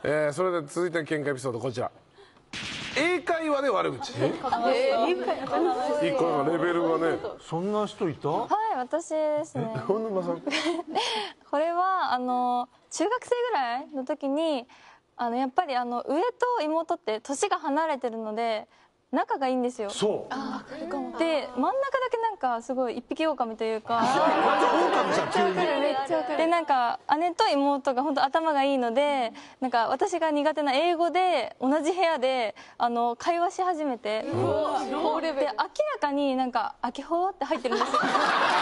それで続いての喧嘩エピソードこちら。英会話で悪口。一個のレベルがね。 そんな人いた？ はい、私ですね。 大沼さん。 これは中学生ぐらいの時にやっぱり上と妹って年が離れてるので仲がいいんですよ。 そう。 で真ん中だけなんかすごい一匹狼というか。 狼じゃん急に。 でなんか姉と妹が本当頭がいいので、なんか私が苦手な英語で同じ部屋で会話し始めて、で明らかになんか「あきほ」って入ってるんですよ。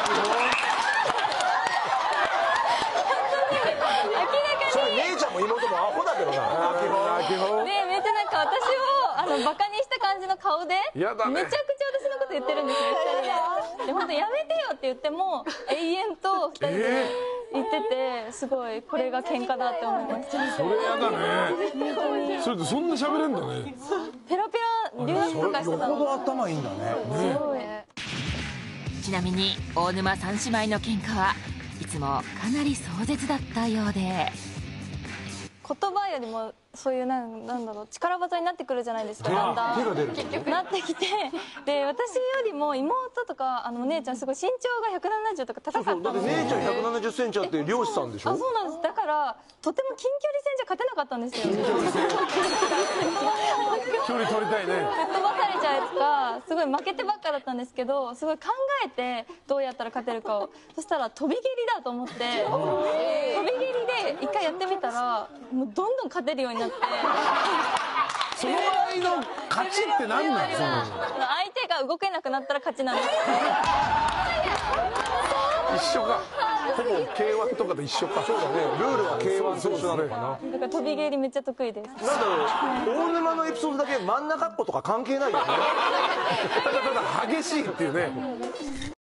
それ姉ちゃんも妹もアホだけどな。 でめっちゃなんか私をバカにした感じの顔でめちゃくちゃ私のこと言ってるんですよ、2人で。で本当やめてよって言っても永遠と2人で言ってて、すごいこれが喧嘩だって思いました。 それやだね。それでそんな喋れんだね。 ペラペラ留学とかしてたの。 よほど頭いいんだね。 すごい。 ちなみに大沼三姉妹の喧嘩はいつもかなり壮絶だったようで、 言葉よりもそういうなんだろう、力技になってくるじゃないですか。だんだん結局なってきて、で私よりも妹とかお姉ちゃんすごい身長が170とか高かったので。 だって姉ちゃん170センチあって漁師さんでしょ。 あ、そうなんです。だからとても近距離戦じゃ勝てなかったんですよ。 距離取りたいね。 吹っ飛ばされちゃうやつか、すごい負けてばっかだったんですけど、すごい考えてどうやったら勝てるかを。そしたら飛び蹴りだと思って、飛び蹴りで一回やってみたらもうどんどん勝てるようになって。 その場合の勝ちって何なんですか？ 相手が動けなくなったら勝ちなんです。 一緒か。ほぼ K1 とかと一緒か。 そうだね。ルールは K1 と一緒なのかな。 だから飛び蹴りめっちゃ得意です。 なんだろう、大沼のエピソードだけ真ん中っぽとか関係ないよね。 ただただ激しいっていうね。